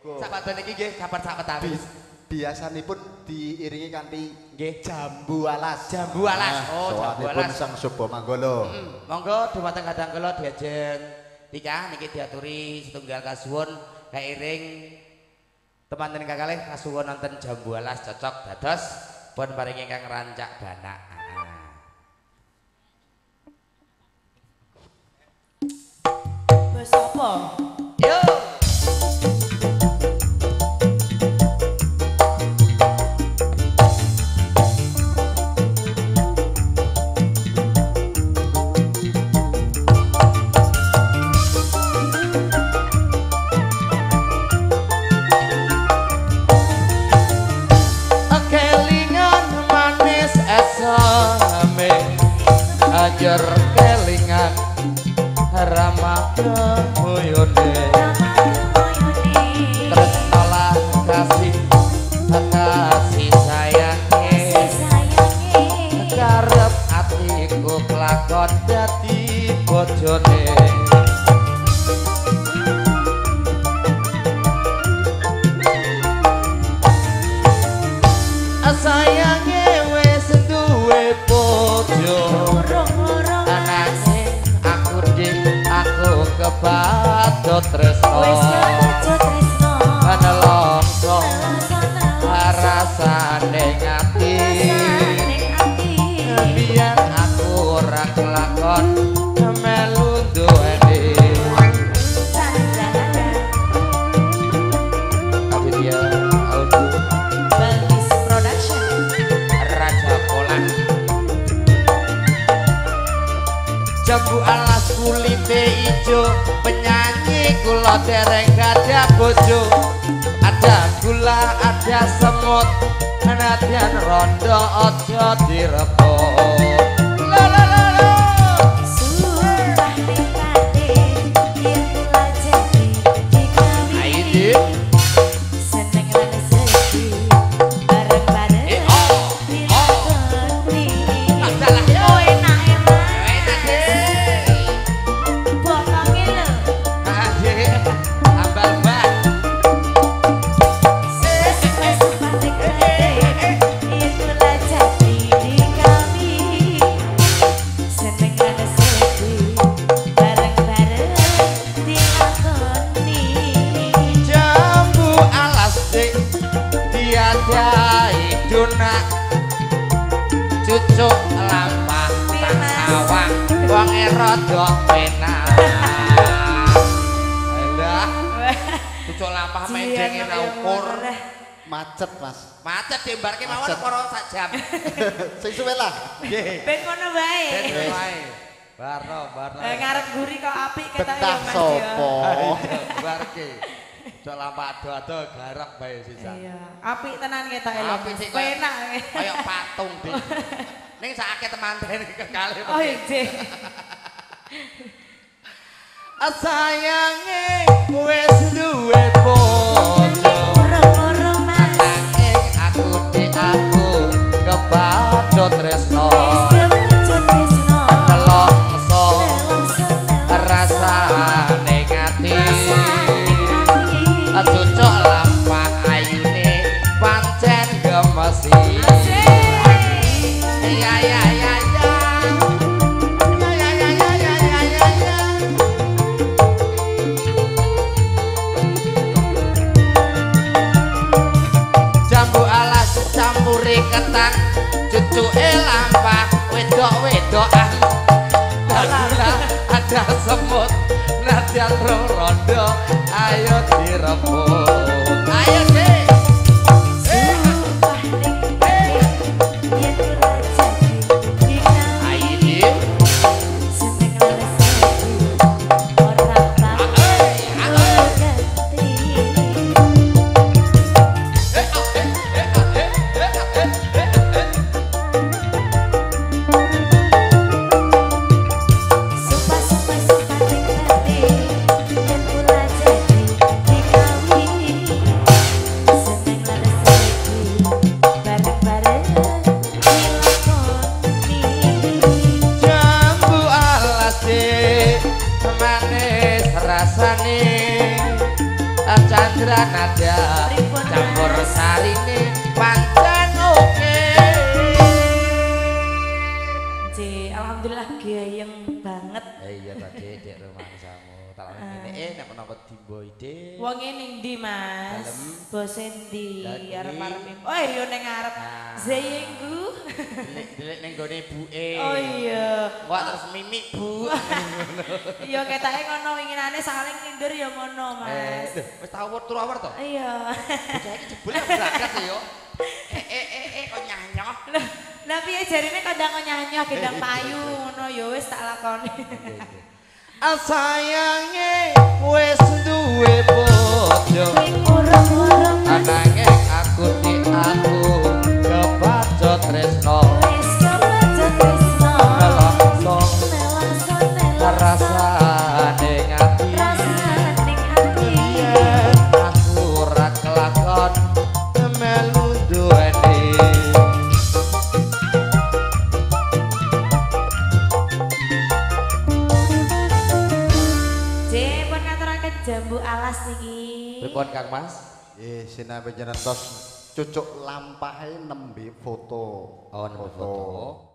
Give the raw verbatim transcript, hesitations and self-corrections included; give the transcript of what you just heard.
Sahabat niki nggih kapan sak petawis. Biasanipun diiringi kanthi nggih jambu alas. Jambu alas. Oh, jambu alas. Sang Subo Manggolo. Heeh. Monggo dumateng kadang kula diajeng nikah niki diaturi setunggal kasuwun kairing teman-teman kakalih kasuwun nonton jambu alas cocok dados pun paring ingkang rancak banak. Wes apa? Yo. Ajar kelingan ramah kemuyone tresnolah kasih kasih sayange karep atiku kelakon dadi bojone sayange wis duwe bojo kebato tresno nelongso rasane ngati biar aku ora kelakon melu duweni tapi dia audio Balis Production Raja Polan jambu alas kulite ijo penyanyi kula dereng gadah bojo ada gula ada semut nadyan rondo aja direbut la la la la sumpah nikmate yen kula jadi dikawin aidi seneng lan sedih bareng-bareng eh oh oh masalah ya oh enak enak enak deh botonge lho ambal ban sumpah nikmate yen kula jadi dikawin seneng lan sedih bareng-bareng dilakoni jambu alas dik tiadai dunak cucuk lampah tang sawang wong rada penak alah cucuk lampah mendenge ra ukur Macet, Mas. macet diembarke mawon para sak jam Sing suwe lah. nggih ben ngono wae ben wae barno barno Eh, ngarep guri kok apik ketok Betah ya Mas sopo. barke cucuk lampah ado-ado garap bae sisan iya apik tenan ketok lho Apik sih, Mas. penak kaya patung dik ning sakake temanten kekalih oh iya sayange wis duwe bojo urung-urung Mas nanging aku di aku kebato tresno nelongso rasane ngati cucuk lampah ayune pancen gemesi ya ya ya ya ya ya ya ya ya ya ya jambu alas campuri ketan cucuke lampah wedok-wedokan gula ada semut nadyan rondo ayo direbut ayo deh sumpah nikmate yen kula jadi dikawin ayo seneng lan sedih ora bakal ganti sumpah sumpah sumpah nikmate yen kula jadi dikawin seneng lan sedih bareng-bareng dilakoni jambu alas manis rasane Chandra Nada Pripun, campur Mas? sarine pancen oke. J, alhamdulillah gayeng banget. Eh iya tadi dek rumangsamu tak ngene eh nek menapa dimbo ide. Wonge ning ndi, Mas? Dalem. Bose ndi? Dalem. Arep-arep. Oh iya ning ngarep. Nah. Zeyengku. Delik ning gone buke. Oh iya. Kok terus mimik Bu. Iya ketake ngono winginane saling ngindur ya ngono, Mas. Eh, wis tau turu awar to? Iya. Bocah iki jebule berangkat ya. Eh eh eh eh kok nyanyoh. Lah piye jarine kandang nyanyi gendang payu ngono ya wis tak lakoni. Sayange wis duwe bojo. Urung-urung Ananging aku di aku kebacut tresno. wis kebaca tresno. Nelangsung Nelangsung nelangsung rasane ngati. rasane ning ati. Yen aku ora kelakon melu duweni. J pun ngaturaken jambu alas niki. Pripun Kang Mas? Eh sinape jenengan tos cucuk lampahe nembe foto. Oh, nembe foto.